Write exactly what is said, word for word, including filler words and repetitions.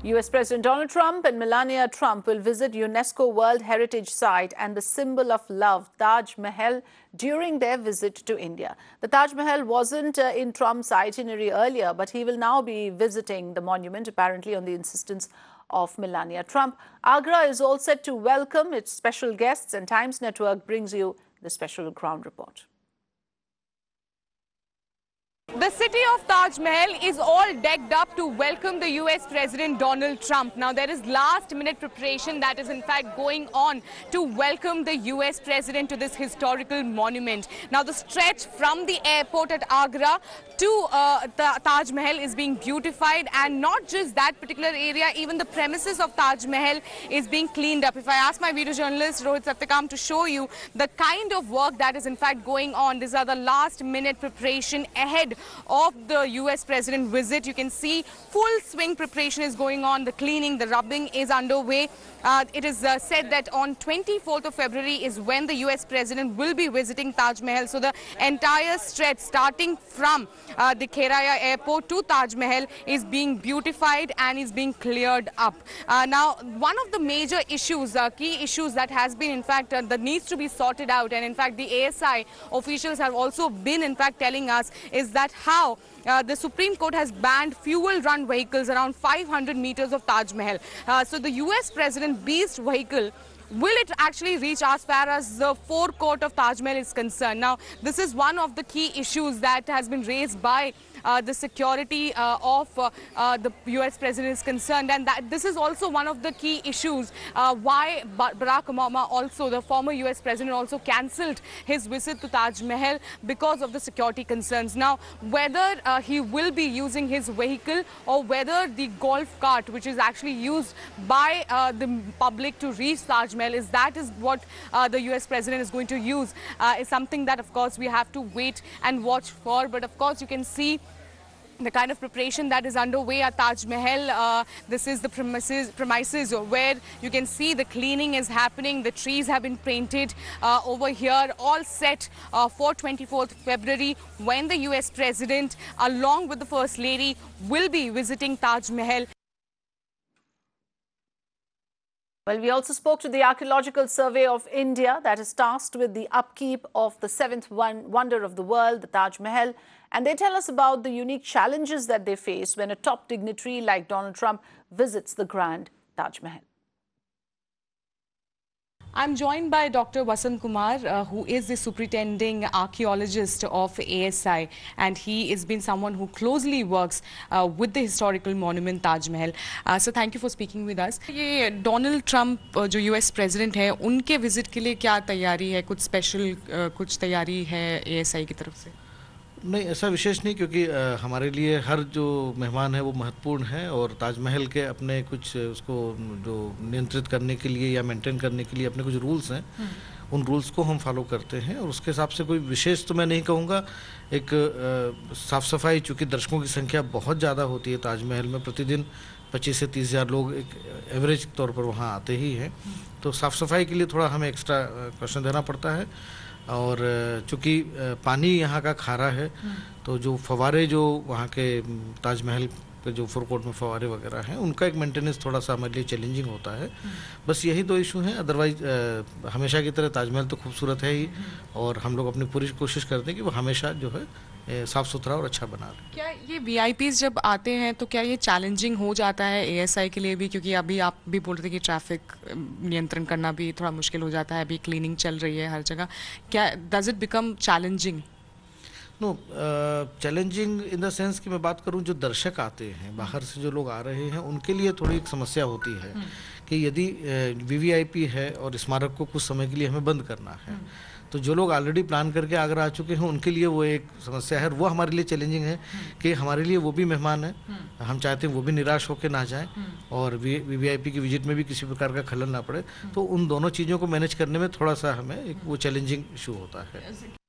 U S President Donald Trump and Melania Trump will visit UNESCO World Heritage Site and the symbol of love, Taj Mahal, during their visit to India. The Taj Mahal wasn't uh, in Trump's itinerary earlier, but he will now be visiting the monument, apparently on the insistence of Melania Trump. Agra is all set to welcome its special guests, and Times Network brings you the special ground report. The city of Taj Mahal is all decked up to welcome the U S President Donald Trump. Now, there is last-minute preparation that is in fact going on to welcome the U S President to this historical monument. Now, the stretch from the airport at Agra to uh, the Taj Mahal is being beautified, and not just that particular area, even the premises of Taj Mahal is being cleaned up. If I ask my video journalist Rohit Satyakam to show you the kind of work that is in fact going on, these are the last-minute preparation ahead of the U S President visit. You can see full swing preparation is going on. The cleaning, the rubbing is underway. Uh, it is uh, said that on twenty-fourth of February is when the U S President will be visiting Taj Mahal. So the entire stretch starting from uh, the Kheraya airport to Taj Mahal is being beautified and is being cleared up. Uh, now, one of the major issues, uh, key issues that has been in fact uh, that needs to be sorted out, and in fact the A S I officials have also been in fact telling us, is that how Uh, the Supreme Court has banned fuel-run vehicles around five hundred meters of Taj Mahal. Uh, so the U S President Beast vehicle, will it actually reach as far as the forecourt of Taj Mahal is concerned? Now, this is one of the key issues that has been raised by uh, the security uh, of uh, uh, the U S President is concerned, and that this is also one of the key issues uh, why Barack Obama, also the former U S President, also cancelled his visit to Taj Mahal because of the security concerns. Now, whether uh, he will be using his vehicle or whether the golf cart, which is actually used by uh, the public to reach Taj Mahal, is that is what uh, the U S President is going to use, uh, is something that of course we have to wait and watch for. But of course you can see the kind of preparation that is underway at Taj Mahal. Uh, this is the premises, premises where you can see the cleaning is happening. The trees have been painted uh, over here, all set uh, for twenty-fourth February, when the U S President, along with the First Lady, will be visiting Taj Mahal. Well, we also spoke to the Archaeological Survey of India, that is tasked with the upkeep of the seventh wonder of the world, the Taj Mahal. And they tell us about the unique challenges that they face when a top dignitary like Donald Trump visits the grand Taj Mahal. I'm joined by Doctor Vasant Kumar, uh, who is the superintending archaeologist of A S I, and he has been someone who closely works uh, with the historical monument Taj Mahal. Uh, so thank you for speaking with us. ये Donald Trump जो U S president है, उनके visit के लिए क्या तैयारी है? कुछ स्पेशल uh, कुछ तैयारी है A S I की तरफ से? नहीं, ऐसा विशेष नहीं, क्योंकि आ, हमारे लिए हर जो मेहमान है वो महत्वपूर्ण है, और ताजमहल के अपने कुछ उसको जो नियंत्रित करने के लिए या मेंटेन करने के लिए अपने कुछ रूल्स हैं, उन रूल्स को हम फॉलो करते हैं, और उसके हिसाब से कोई विशेष तो मैं नहीं कहूँगा। एक साफ़ सफाई, चूँकि दर्शकों की संख्या बहुत ज़्यादा होती है ताजमहल में, प्रतिदिन पच्चीस से तीस हज़ार लोग एक एवरेज तौर पर वहाँ आते ही हैं, तो साफ़ सफाई के लिए थोड़ा हमें एक्स्ट्रा क्वेश्चन देना पड़ता है। और चूँकि पानी यहाँ का खारा है, तो जो फवारे जो वहाँ के ताजमहल के जो फोरकोर्ट में फवारे वगैरह हैं, उनका एक मेंटेनेंस थोड़ा सा हमारे लिए चैलेंजिंग होता है। बस यही दो इशू हैं, अदरवाइज हमेशा की तरह ताजमहल तो खूबसूरत है ही, और हम लोग अपनी पूरी कोशिश करते हैं कि वो हमेशा जो है साफ़ सुथरा और अच्छा बना रहे। क्या ये वी आई पीज़ जब आते हैं तो क्या ये चैलेंजिंग हो जाता है ए एस आई के लिए भी? क्योंकि अभी आप भी बोल रहे थे कि ट्रैफिक नियंत्रण करना भी थोड़ा मुश्किल हो जाता है, अभी क्लीनिंग चल रही है हर जगह, क्या does it become challenging? No, challenging in the sense कि मैं बात करूं, जो दर्शक आते हैं बाहर से, जो लोग आ रहे हैं, उनके लिए थोड़ी एक समस्या होती है कि यदि वी वी आई पी है और स्मारक को कुछ समय के लिए हमें बंद करना है, तो जो लोग ऑलरेडी प्लान करके आगरा आ चुके हैं उनके लिए वो एक समस्या है, वो हमारे लिए चैलेंजिंग है कि हमारे लिए वो भी मेहमान है, हम चाहते हैं वो भी निराश होकर ना जाएं और वी वी आई पी की विजिट में भी किसी प्रकार का खलल ना पड़े, तो उन दोनों चीज़ों को मैनेज करने में थोड़ा सा हमें एक वो चैलेंजिंग इशू होता है।